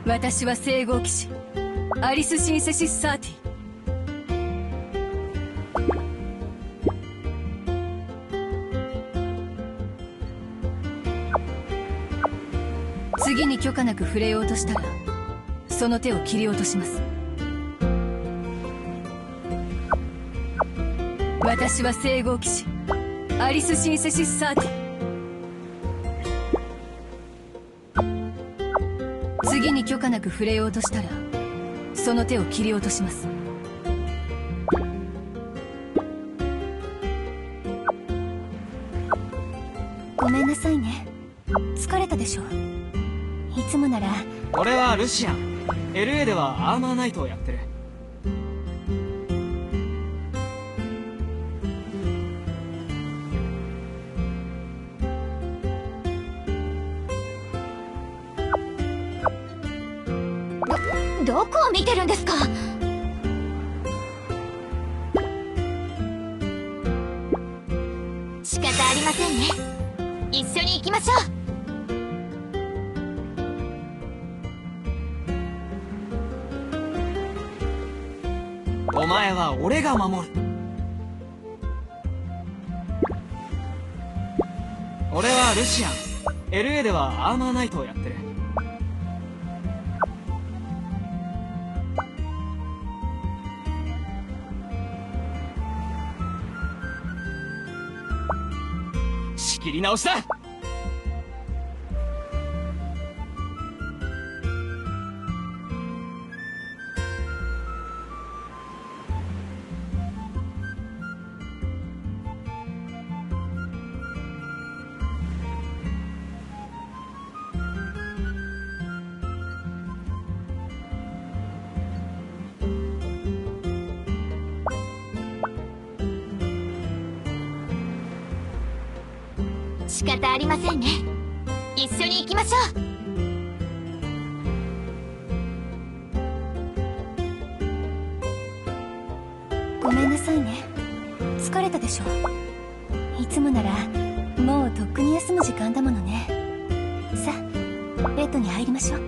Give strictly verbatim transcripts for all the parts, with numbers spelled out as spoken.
私は聖号騎士アリス・シンセシス・サーティ。次に許可なく触れようとしたらその手を切り落とします。私は聖号騎士アリス・シンセシス・サーティ。次に許可なく触れようとしたらその手を切り落とします。 ごめんなさいね。疲れたでしょ。いつもなら。 俺はルシアン。 エルエー ではアーマーナイトをやってる。 ど、どこを見てるんですか。仕方ありませんね。一緒に行きましょう。 お前は俺が守る。俺はルシアン。 エルエー ではアーマーナイトをやってる。仕切り直しだ。 仕方ありませんね。一緒に行きましょう。ごめんなさいね。疲れたでしょ。いつもならもうとっくに休む時間だものね。さあベッドに入りましょう。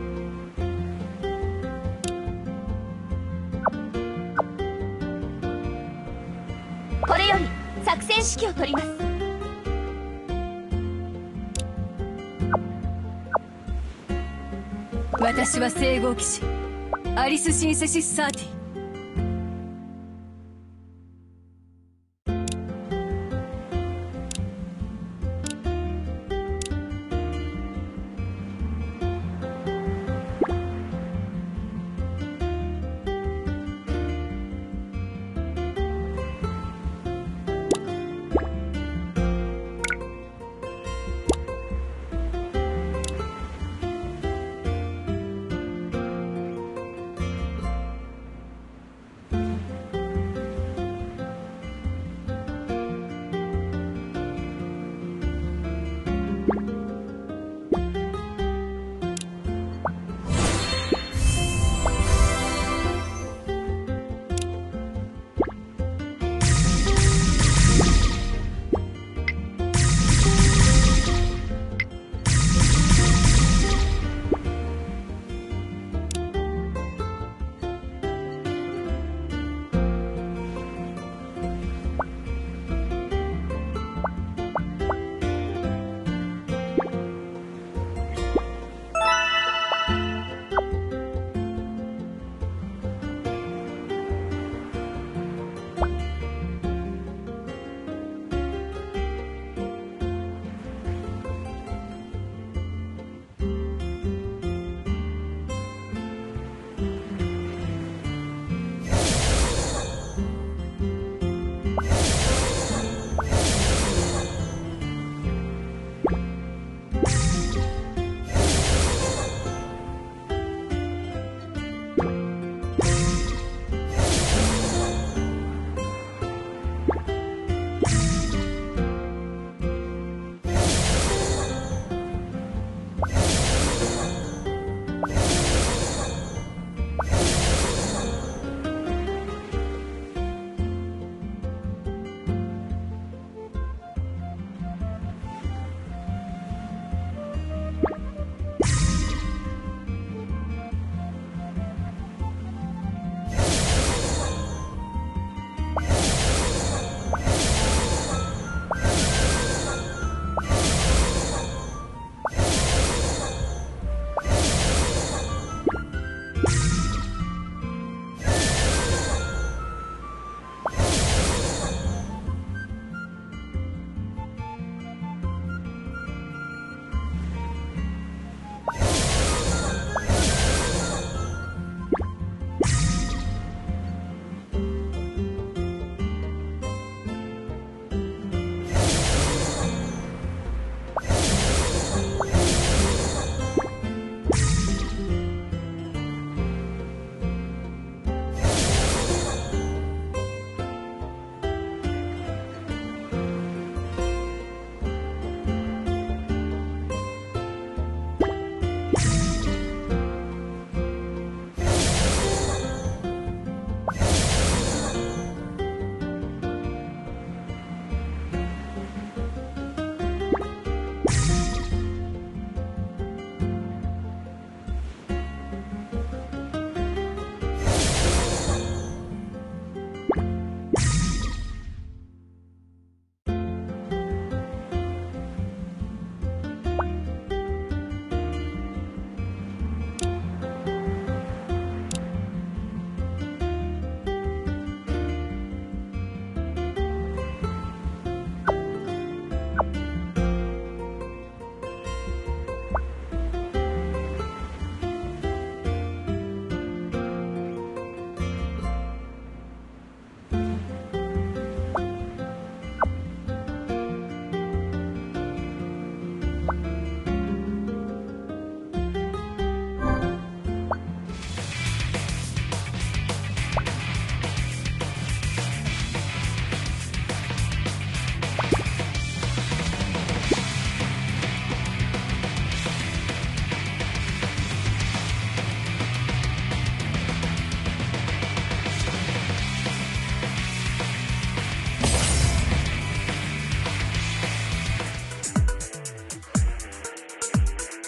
これより作戦指揮を取ります。 私は聖号騎士アリス・シンセシス・サーティ。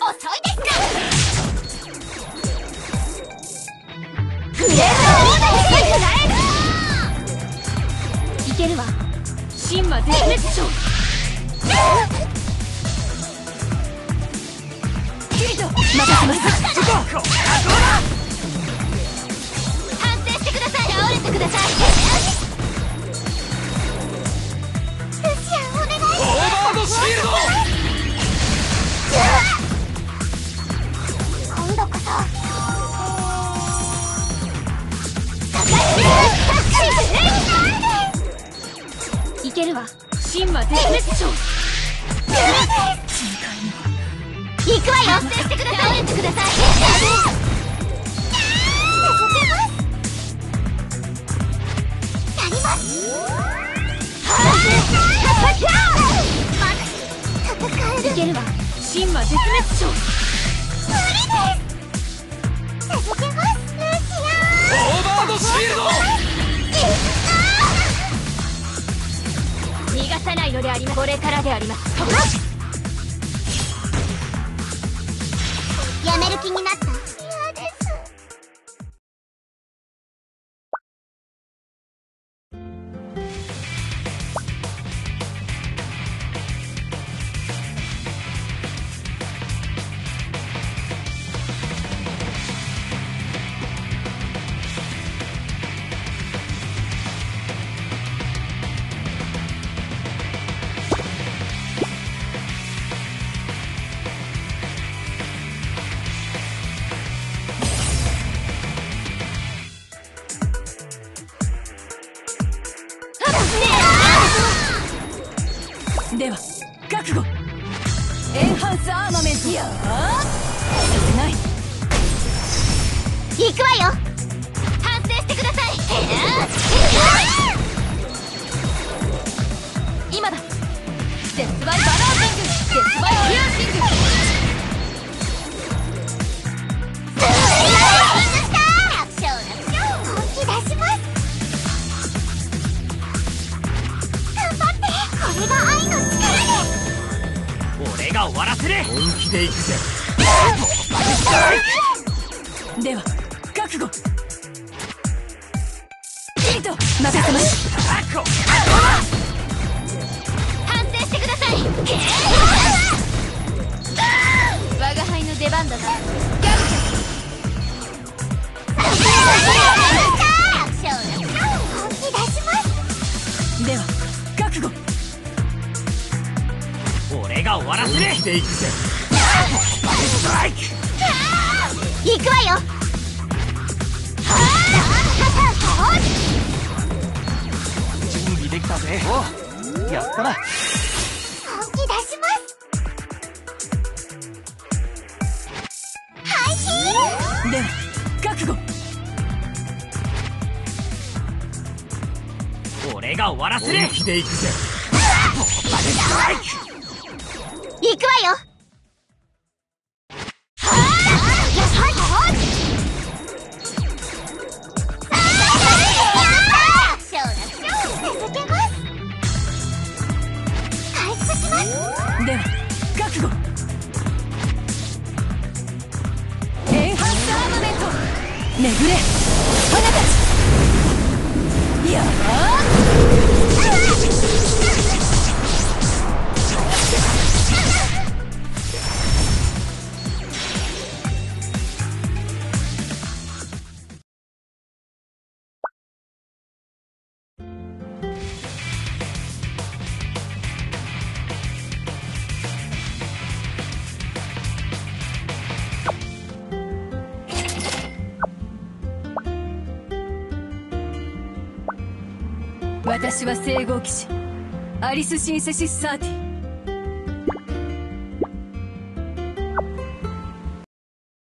グレードいけるわ。神魔絶滅症。キリト任せます。反省してください。倒れてください。ルシアンお願いします。オーバードシールド。今度こそいけるわ。神魔絶滅症。行くわよ。反省してください。倒れてください。やります。いけるわ。神魔絶滅症。無理です。続けます。ルシアン。オーバードシールド。逃がさないのであります。これからであります。やめる気になった。嫌です。 では覚悟。エンハンスアーマメント。やーさせない。 行くわよ。反省してください。今だ。デスバイバラーシング。デスバイピューシング。本気出します。頑張って。これが愛の力です。 俺が終わらせる。本気で行くぜ。 では覚悟。キリト任せます。 反省してください。我が輩の出番だな。ギャグ本気出します。 では覚悟。 俺が終わらせる。本気で行くぜ。 行くわよ。 準備できたぜ。おやったな。 本気出します。ハイヒール。 では覚悟。 俺が終わらせる。本気で行くぜ。 行くわよ。 では覚悟。エンハンスアーマメント。巡れ花たち。やー私は聖号騎士アリス・シンセシス・サーティ。